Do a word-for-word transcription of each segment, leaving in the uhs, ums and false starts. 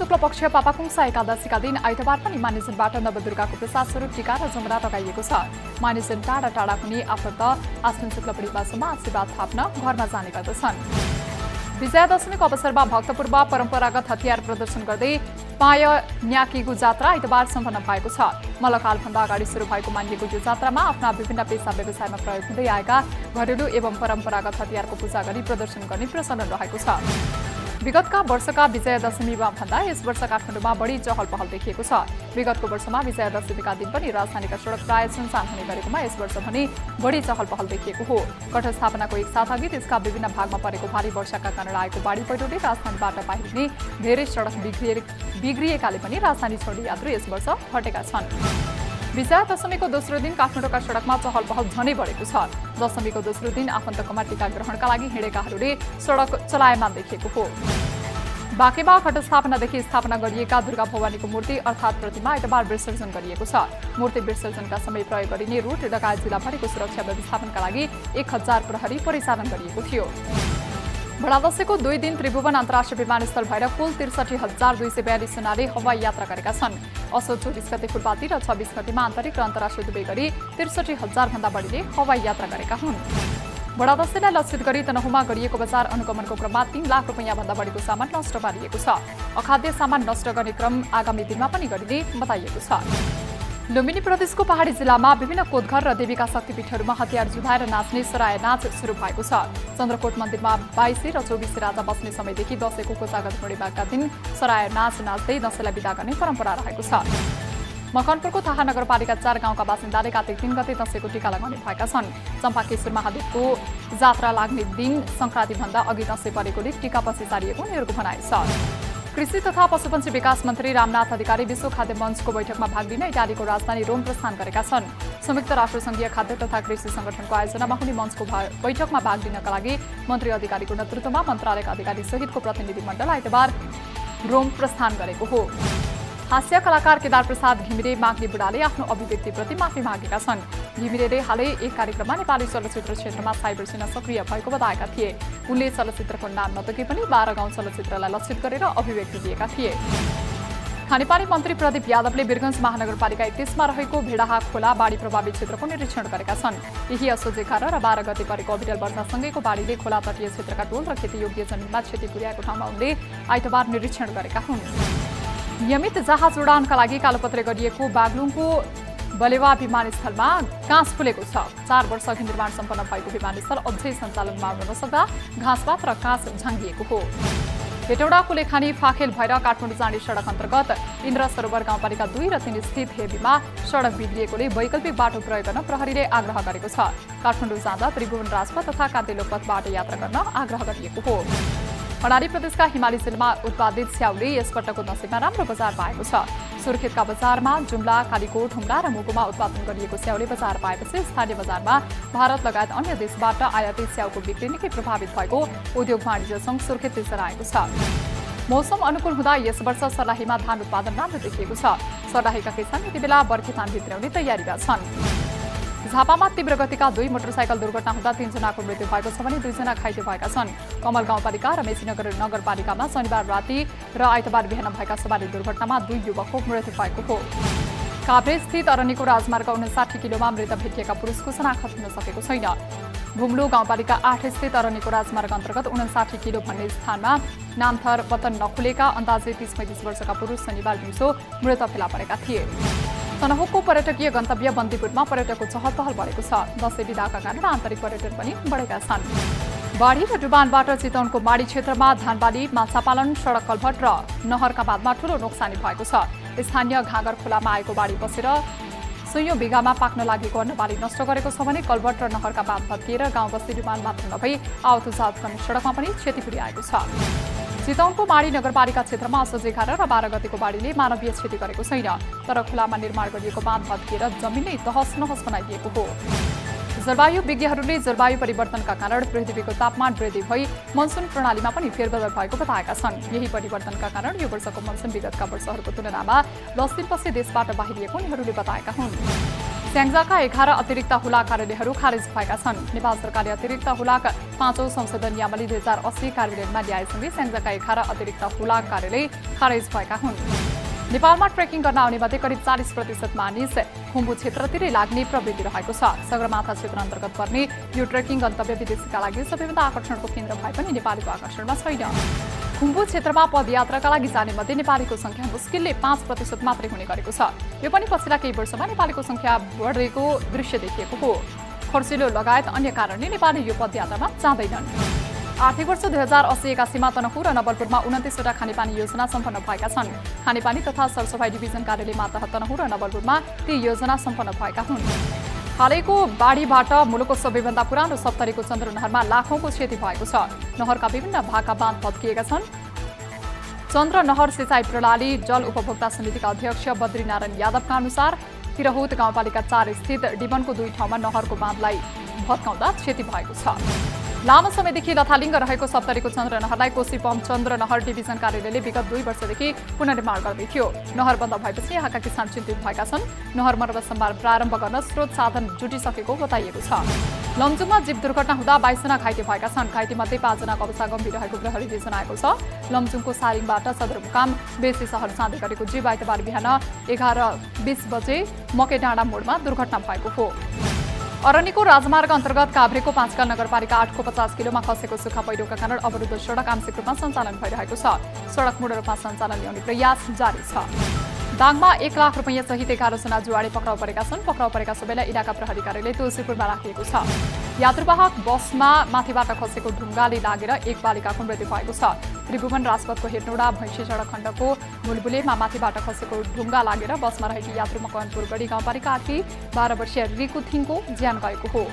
शुक्ल पक्ष पापाकुङसा एकादशीका दिन आइतबार पनि मानिसजनबाट नवदुर्गाको प्रसाद स्वरूप टीका र जमरा लगाइएको छ। मानिसजन टाढा टाढा पनि आफन्त आश्विन शुक्ल पूर्णिमासम्म आशीर्वाद थाप्न घरमा जाने गर्दछन्। विजयादशमीको अवसरमा भक्तपूर्व परम्परागत हतियार प्रदर्शन गर्दै पाय न्याकीको जात्रा आइतबार सम्पन्न भएको छ। मल्लकालभन्दा अगाडि सुरु भएको मानिएको यो जात्रामा आफ्ना विभिन्न पेसा व्यवसायमा प्रयोग हुँदै आएका घरेलु एवं परम्परागत हतियारको पूजा गरी प्रदर्शन गर्ने प्रचलन रहेको छ। विगतका वर्षका विजयादशमीमा भन्दा यस वर्ष काठमाडौँमा बढी चहल पहल देखिएको छ। विगतको वर्षमा विजयादशमीका दिन पनि राजधानीका सडक प्राय सुनसान हुने गरेकोमा यस वर्ष भने बढी चहल पहल देखिएको हो। गठ स्थापनाको एक साथ अघि देशका विभिन्न भागमा परेको भारी वर्षाका कारण आएको बाढी पहिरोले राजधानीबाट बाहिरिने धेरै सडक बिग्रिए बिग्रिएकाले पनि राजधानी छोड्ने यात्रु यस वर्ष हटेका छन्। विजयादशमीको दोस्रो दिन काठमाडौँका सडकमा चहल पहल झनै बढेको छ। दशमीको दोस्रो दिन आफन्तकोमा टीका ग्रहणका लागि हिँडेकाहरूले सडक चलायमान देखिएको हो। बाँकेमा घट स्थापनादेखि स्थापना गरिएका दुर्गा भवानीको मूर्ति अर्थात् प्रतिमा आइतबार विसर्जन गरिएको छ। मूर्ति विसर्जनका समय प्रयोग गरिने रुट लगायत जिल्लाभरिको सुरक्षा व्यवस्थापनका लागि एक हजार प्रहरी परिचालन गरिएको थियो। बडादशैंको दुई दिन त्रिभुवन अन्तर्राष्ट्रिय विमानस्थल भएर कुल त्रिसठी हजार दुई सय बयालिस जनाले हवाई यात्रा गरेका छन्। असोज चौबिस गते फुलपाती र छब्बिस गतेमा आन्तरिक र अन्तर्राष्ट्रिय दुवै गरी त्रिसठी हजार भन्दा बढीले हवाई यात्रा गरेका हुन्। बडादशैंलाई लक्षित गरी तनहुँमा गरिएको बजार अनुगमनको क्रममा तीन लाख रुपियाँ भन्दा बढीको सामान नष्ट पारिएको छ। अखाद्य सामान नष्ट गर्ने क्रम आगामी दिनमा पनि गरिने बताइएको छ। लुम्बिनी प्रदेशको पहाडी जिल्लामा विभिन्न कोटघर र देवीका शक्तिपीठहरूमा हतियार जुधाएर नाच्ने सराय नाच सुरु भएको छ। चन्द्रकोट मन्दिरमा बाइसे र चौबिसे राजा बस्ने समयदेखि दशैंको कोजागत पूर्णिमाका दिन सराय नाच नाच्दै दशैंलाई बिदा गर्ने परम्परा रहेको छ। मकनपुरको थाहा नगरपालिका चार गाउँका बासिन्दाले कार्तिक तीन गते दशैंको टीका लगाउने भएका छन्। चम्पाकेश्वर महादेवको जात्रा लाग्ने दिन संक्रान्तिभन्दा अघि दशैं परेकोले टीका पछि सारिएको उनीहरूको भनाइ छ। कृषि तथा पशुपन्छी विकास मन्त्री रामनाथ अधिकारी विश्व खाद्य मञ्चको बैठकमा भाग लिन इटालीको राजधानी रोम प्रस्थान गरेका छन्। संयुक्त राष्ट्रसङ्घीय खाद्य तथा कृषि संगठनको आयोजनामा हुने मञ्चको बैठकमा भाग लिनका लागि मन्त्री अधिकारीको नेतृत्वमा मन्त्रालयका अधिकारी सहितको प्रतिनिधि मण्डल आइतबार रोम प्रस्थान गरेको हो। हास्य कलाकार केदार प्रसाद घिमिरे माग्ने बुढाले आफ्नो अभिव्यक्तिप्रति माफी मागेका छन्। घिमिरेले हालै एक कार्यक्रममा नेपाली चलचित्र क्षेत्रमा साइबर सेना सक्रिय भएको बताएका थिए। उनले चलचित्रको नाम नतोके पनि बाह्र गाउँ चलचित्रलाई लक्षित गरेर अभिव्यक्ति दिएका थिए। खानेपानी मन्त्री प्रदीप यादवले वीरगञ्ज महानगरपालिका एकतीसमा रहेको भेडाहा खोला बाढी प्रभावित क्षेत्रको निरीक्षण गरेका छन्। यही असोज एघार र बाह्र गते परेको अविरल वर्षासँगैको बाढीले खोला तटीय क्षेत्रका टोल र खेतीयोग्य जमिनमा क्षति पुर्याएको ठाउँमा उनले आइतबार निरीक्षण गरेका हुन्। नियमित जहाज उडानका लागि कालोपत्रे गरिएको बागलुङको बलेवा विमानस्थलमा घाँस फुलेको छ। चार वर्ष अघि निर्माण सम्पन्न भएको विमानस्थल अझै सञ्चालनमा आउन नसक्दा घाँसपात र घाँस झाङ्गिएको हो। हेटौडा कुलेखानी फाखेल भएर काठमाडौँ जाने सडक अन्तर्गत इन्द्र सरोवर गाउँपालिका दुई र तीन स्थित हेबीमा सडक बिग्रिएकोले वैकल्पिक बाटो प्रयोग गर्न प्रहरीले आग्रह गरेको छ। काठमाडौँ जाँदा त्रिभुवन राजपथ तथा कान्तिलोकपथबाट यात्रा गर्न आग्रह गरिएको हो। कर्णाली प्रदेशका हिमाली जिल्लामा उत्पादित स्याउले यसपटकको दशैंमा राम्रो बजार पाएको छ। सुर्खेतका बजारमा जुम्ला, कालीकोट, हुम्ला र मुगुमा उत्पादन गरिएको स्याउले बजार पाएपछि स्थानीय बजारमा भारत लगायत अन्य देशबाट आयातित स्याउको बिक्री निकै प्रभावित भएको उद्योग वाणिज्य सङ्घ सुर्खेतले जनाएको छ। मौसम अनुकूल हुँदा यस वर्ष सर्लाहीमा धान उत्पादन राम्रो देखिएको छ। सर्लाहीका किसान यति बेला बर्खे धान भित्राउने तयारीमा छन्। झापामा तीव्र गतिका दुई मोटरसाइकल दुर्घटना हुँदा तीनजनाको मृत्यु भएको छ भने दुईजना घाइते भएका छन्। कमल गाउँपालिका र मेचीनगर नगरपालिकामा शनिबार राति र आइतबार बिहान भएका सवारी दुर्घटनामा दुई युवकको मृत्यु भएको हो। काभ्रे स्थित अरण्यको राजमार्ग उनासाठी किलोमा मृत भेटिएका पुरुषको शनाखत हुन सकेको छैन। भुम्लु गाउँपालिका आठ स्थित अरण्यको राजमार्ग अन्तर्गत उनासाठी किलो भन्ने स्थानमा नामथर पतन नखुलेका अन्दाजे तीस पैंतिस वर्षका पुरुष शनिबार दिउँसो मृत फेला परेका थिए। तनहुँको पर्यटकीय गन्तव्य बन्दीपुरमा पर्यटकको चहल पहल बढेको छ। दशैं बिदाका कारण आन्तरिक पर्यटन पनि बढेका छन्। बाढी र डुबानबाट चितवनको माडी क्षेत्रमा धानबाली, माछापालन, सडक कल्भट र नहरका बाँधमा ठूलो नोक्सानी भएको छ। स्थानीय घाँगर खोलामा आएको बाढी पसेर सयौं बिघामा पाक्न लागेको अन्नबाली नष्ट गरेको छ भने कल्भट र नहरका बाँध भत्किएर गाउँ बस्ती डुबान मात्र नभई आवत जावत गर्ने सडकमा पनि क्षति पुर्याएको छ। चितवनको माडी नगरपालिका क्षेत्रमा असोज एघार र बाह्र गतेको बाढीले मानवीय क्षति गरेको छैन, तर खोलामा निर्माण गरिएको बाँध भत्किएर जमिन नै तहस नहस बनाइदिएको हो। जलवायु विज्ञहरूले जलवायु परिवर्तनका कारण पृथ्वीको तापमान वृद्धि भई मनसुन प्रणालीमा पनि फेरबदल भएको बताएका छन्। यही परिवर्तनका कारण यो वर्षको मनसुन विगतका वर्षहरूको तुलनामा दस दिनपछि देशबाट बाहिरिएको उनीहरूले बताएका हुन्। स्याङ्जाका एघार अतिरिक्त हुलाक कार्यालयहरू खारेज भएका छन्। नेपाल सरकारले अतिरिक्त हुलाक पाँचौं संशोधन नियमावली दुई हजार अस्सी कार्यान्वयनमा ल्याएसँगै स्याङ्जाका एघार अतिरिक्त हुलाक कार्यालय खारेज भएका हुन्। नेपालमा ट्रेकिङ गर्न आउने मध्ये करिब चालीस प्रतिशत मानिस खुम्बु क्षेत्रतिरै लाग्ने प्रवृत्ति रहेको छ। सगरमाथा क्षेत्र अन्तर्गत पर्ने यो ट्रेकिङ गन्तव्य विदेशीका लागि सबैभन्दा आकर्षणको केन्द्र भए पनि नेपालीको आकर्षणमा छैन। खुम्बु क्षेत्रमा पदयात्राका लागि जाने मध्ये नेपालीको संख्या मुस्किलले पाँच प्रतिशत मात्रै हुने गरेको छ। यो पनि पछिल्ला केही वर्षमा नेपालीको संख्या बढेको दृश्य देखिएको हो। खर्चिलो लगायत अन्य कारणले नेपाली यो पदयात्रामा जाँदैनन्। आर्थिक वर्ष दुई हजार अस्सी एकासीमा तनहुँ र नवलपुरमा उन्तिसवटा खानेपानी योजना सम्पन्न भएका छन्। खानेपानी तथा सरसफाई डिभिजन कार्यालय मातहत तनहुँ र नवलपुरमा ती योजना सम्पन्न भएका हुन्। हालैको बाढीबाट मुलुकको सबैभन्दा पुरानो सप्तरीको चन्द्रनहरमा लाखौंको क्षति भएको छ। नहरका विभिन्न भागका बाँध भत्किएका छन्। चन्द्रनहर सिँचाइ प्रणाली जल उपभोक्ता समितिका अध्यक्ष बद्रीनारायण यादवका अनुसार तिरहुत गाउँपालिका चार स्थित डिबनको दुई ठाउँमा नहरको बाँधलाई भत्काउँदा क्षति भएको छ। लामो समयदेखि लथालिङ्ग रहेको सप्तरीको चन्द्रनहरलाई कोशी पम्प चन्द्रनहर डिभिजन कार्यालयले विगत दुई वर्षदेखि पुनर्निर्माण गर्दै थियो। नहर बन्द भएपछि यहाँका किसान चिन्तित भएका छन्। नहर मर्मत प्रारम्भ गर्न स्रोत साधन जुटिसकेको बताइएको छ। लमजुङमा जीव दुर्घटना हुँदा बाइसजना घाइते भएका छन्। घाइतेमध्ये पाँचजनाको अवस्था गम्भीर रहेको प्रहरीले जनाएको छ। लमजुङको सारिङबाट सदरमुकाम बेसी सहर जाँदै गरेको जीव आइतबार बिहान एघार बिस बजे मकेडाँडा मोडमा दुर्घटना भएको हो। अरनिको राजमार्ग अन्तर्गत काभ्रेको पाँचकाल नगरपालिका आठको पचास किलोमा खसेको सुक्खा पहिरोका कारण अवरुद्ध सडक आंशिक रूपमा सञ्चालन भइरहेको छ। सडक पूर्ण रूपमा सञ्चालन ल्याउने प्रयास जारी छ। दाङमा एक लाख रुपियाँ सहित एघार जना जुवाडे पक्राउ परेका छन्। पक्राउ परेका सबैलाई इलाका प्रहरी कार्यालय तुलसीपुरमा राखिएको छ। यात्रुवाहक बसमा माथिबाट खसेको ढुङ्गाले लागेर एक बालिकाको मृत्यु भएको छ। त्रिभुवन राजपथको हेटौडा भैँसी सडक खण्डको मुलबुलेमा माथिबाट खसेको ढुङ्गा लागेर बसमा रहेकी यात्रु मकवानपुर गढी गाउँपालिका आठकी बाह्र वर्षीय रिकु थिङको ज्यान गएको हो।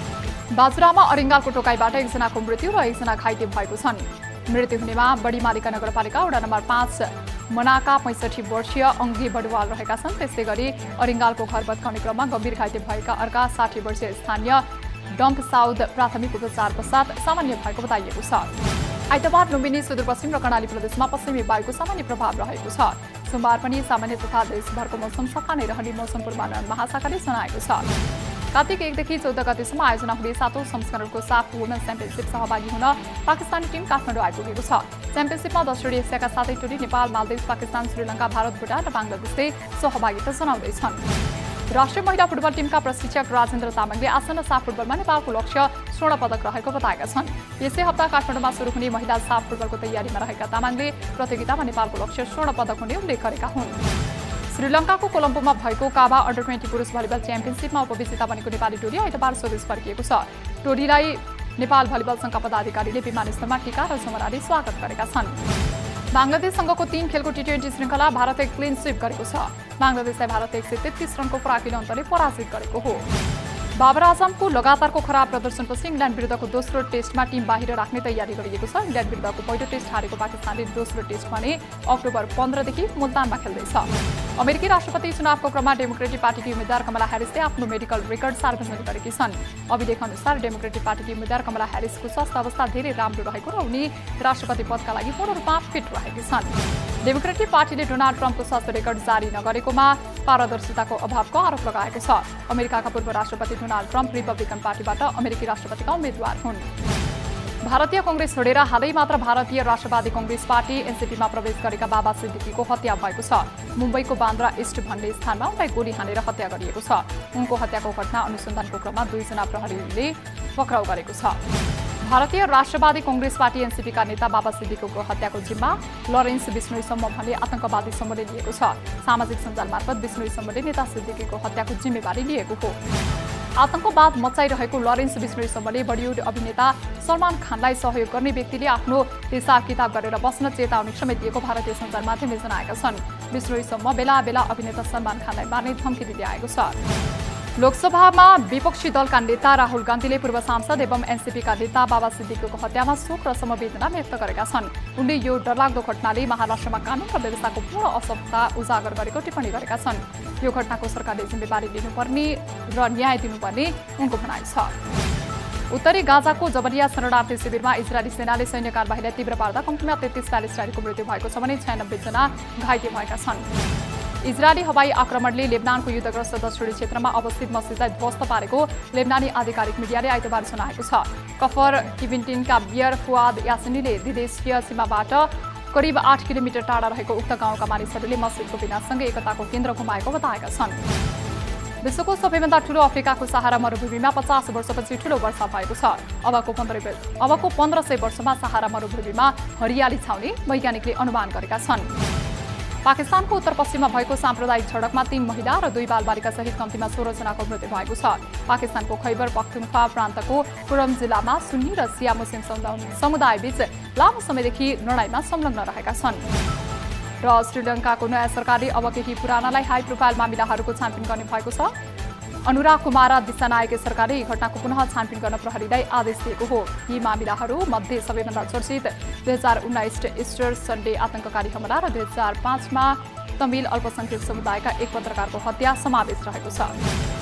बाजुरामा अरिङ्गालको टोकाइबाट एकजनाको मृत्यु र एकजना घाइते भएको छन्। मृत्यु हुनेमा बढी मालिका नगरपालिका वडा नम्बर पाँच मनाका पैँसठी वर्षीय अङ्गी बडुवाल रहेका छन्। त्यस्तै गरी अरिङ्गालको घर भत्काउने क्रममा गम्भीर घाइते भएका अर्का साठी वर्षीय स्थानीय डम्प साउद प्राथमिक उपचार पश्चात सामान्य भएको बताइएको छ। आइतबार लुम्बिनी सुदूरपश्चिम र कर्णाली प्रदेशमा पश्चिमी वायुको सामान्य प्रभाव रहेको छ। सोमबार पनि सामान्य तथा देशभरको मौसम सफा नै रहने मौसम पूर्वानुमान महाशाखाले जनाएको छ। कार्तिक एकदेखि चौध गतेसम्म आयोजना हुने सातौं संस्करणको साफ वुमेन्स च्याम्पियनसिप सहभागी हुन पाकिस्तानी टिम काठमाडौँ आइपुगेको छ। च्याम्पियनसिपमा दक्षिणी एसियाका सातै टोली नेपाल, मालदिभ, पाकिस्तान, श्रीलङ्का, भारत, भुटान र बांग्लादेशले सहभागिता जनाउँदैछन्। राष्ट्रिय महिला फुटबल टिमका प्रशिक्षक राजेन्द्र तामाङले आसन्न साफ फुटबलमा नेपालको लक्ष्य स्वर्ण पदक रहेको बताएका छन्। यसै हप्ता काठमाडौँमा सुरु हुने महिला साफ फुटबलको तयारीमा रहेका तामाङले प्रतियोगितामा नेपालको लक्ष्य स्वर्ण पदक हुने उल्लेख गरेका हुन्। श्रीलङ्काको कोलम्बोमा भएको काभा अन्डर ट्वेन्टी पुरुष भलिबल च्याम्पियनसिपमा उपविजेता बनेको नेपाली टोली आइतबार स्वदेश फर्किएको छ। टोलीलाई नेपाल भलिबल संघका पदाधिकारीले विमानस्थलमा टीका र जमराले स्वागत गरेका छन्। बांग्लादेशसँगको तीन खेलको टी ट्वेन्टी श्रृङ्खला भारतले क्लिन स्विप गरेको छ। बांग्लादेशलाई भारतले एक सय तेत्तीस रनको फराकिलो अन्तरले पराजित गरेको हो। बाबर आजमको लगातारको खराब प्रदर्शनपछि इङ्ल्यान्ड विरुद्धको दोस्रो टेस्टमा टिम बाहिर राख्ने तयारी गरिएको छ। इङ्ल्यान्ड विरुद्धको पहिलो टेस्ट हारेको पाकिस्तानले दोस्रो टेस्ट भने अक्टोबर पन्ध्रदेखि मुल्तानमा खेल्दैछ। अमेरिकी राष्ट्रपति चुनावको क्रममा डेमोक्रेटिक पार्टीकी उम्मेद्वार कमला ह्यारिसले आफ्नो मेडिकल रेकर्ड सार्वजनिक गरेकी छन्। अभिलेख अनुसार डेमोक्रेटिक पार्टीकी उम्मेद्वार कमला ह्यारिसको स्वास्थ्य अवस्था धेरै राम्रो रहेको र उनी राष्ट्रपति पदका लागि पूर्ण रूपमा फिट रहेकी छन्। डेमोक्रेटिक पार्टीले डोनाल्ड ट्रम्पको स्वास्थ्य रेकर्ड जारी नगरेकोमा पारदर्शिताको अभावको आरोप लगाएको छ। अमेरिकाका पूर्व राष्ट्रपति डोनाल्ड ट्रम्प रिपब्लिकन पार्टीबाट अमेरिकी राष्ट्रपतिका उम्मेद्वार हुन्। भारतीय कांग्रेस छोडेर हालै मात्र भारतीय राष्ट्रवादी कांग्रेस पार्टी एनसीपीमा प्रवेश गरेका बाबा सिद्दिकीको हत्या भएको छ। मुम्बईको बान्द्रा ईस्ट भन्ने स्थानमा उनलाई गोली हानेर हत्या गरिएको छ। उनको हत्याको घटना अनुसन्धानको क्रममा दुईजना प्रहरीले पक्राउ गरेको छ। भारतीय राष्ट्रवादी कांग्रेस पार्टी एनसीपीका नेता बाबा सिद्दिकीको हत्याको जिम्मा लरेन्स बिश्नोईसम्म भन्ने आतंकवादी समूहले लिएको छ। सामाजिक सञ्जाल मार्फत बिश्नोईसम्मले नेता सिद्दिकीको हत्याको जिम्मेवारी लिएको हो। आतंकवाद मचाइरहेको लरेन्स बिश्नोईसम्मले बलिउड अभिनेता सलमान खानलाई सहयोग गर्ने व्यक्तिले आफ्नो हिसाब किताब गरेर बस्न चेतावनी समेत दिएको भारतीय सञ्चार माध्यमले जनाएका छन्। बिश्नोईसम्म बेला बेला अभिनेता सलमान खानलाई मार्ने धम्की दिँदै आएको छ। लोकसभामा विपक्षी दलका नेता राहुल गान्धीले पूर्व सांसद एवं एनसीपीका नेता बाबा सिद्दिकीको हत्यामा शोक र समवेदना व्यक्त गरेका छन्। उनले यो डरलाग्दो घटनाले महाराष्ट्रमा कानून र व्यवस्थाको पूर्ण असफलता उजागर गरेको टिप्पणी गरेका छन्। यो घटनाको सरकारले जिम्मेवारी लिनुपर्ने र न्याय दिनुपर्ने उनको भनाइ छ। उत्तरी गाजाको जबलिया शरणार्थी शिविरमा इजरायली सेनाले सैन्य कारबाहीलाई तीव्र पार्दा कम्तीमा तेत्तीस प्यालेस्टाइनको मृत्यु भएको छ भने छयानब्बे जना घाइते भएका छन्। इजरायली हवाई आक्रमणले लेबनानको युद्धग्रस्त दक्षिणी क्षेत्रमा अवस्थित मस्जिदलाई ध्वस्त पारेको लेबनानी आधिकारिक मिडियाले आइतबार सुनाएको छ। कफर किभिन्टिनका बियर फुआद यासिनीले विदेशीय सीमाबाट करिब आठ किलोमिटर टाढा रहेको उक्त गाउँका मानिसहरूले मस्जिदको विनाशसँगै एकताको केन्द्र गुमाएको बताएका छन्। विश्वको सबैभन्दा ठूलो अफ्रिकाको सहारा मरुभूमिमा पचास वर्षपछि ठूलो वर्षा भएको छ। अबको पन्ध्र अबको पन्ध्र सय वर्षमा सहारा मरुभूमिमा हरियाली छाउने वैज्ञानिकले अनुमान गरेका छन्। पाकिस्तानको उत्तर पश्चिममा भएको साम्प्रदायिक झडपमा तीन महिला र दुई बालबालिका सहित कम्तीमा सोह्र जनाको मृत्यु भएको छ। पाकिस्तानको खैबर पख्तुनख्वा प्रान्तको कुरम जिल्लामा सुन्नी र सिया मुस्लिम समुदायबीच लामो समयदेखि लडाईँमा संलग्न रहेका छन्। र श्रीलङ्काको नयाँ सरकारले अब केही पुरानालाई हाई प्रोफाइल मामिलाहरूको छानबिन गर्ने भएको छ। अनुराग कुमार दिशानायक सरकारले यी घटनाको पुनः छानबिन गर्न प्रहरीलाई आदेश दिएको हो। यी मामिलाहरू मध्ये सबैभन्दा चर्चित दुई हजार उन्नाइस इस्टर सन्डे आतंककारी हमला र दुई हजार पाँचमा तमिल अल्पसंख्यक समुदायका एक पत्रकारको हत्या समावेश रहेको छ।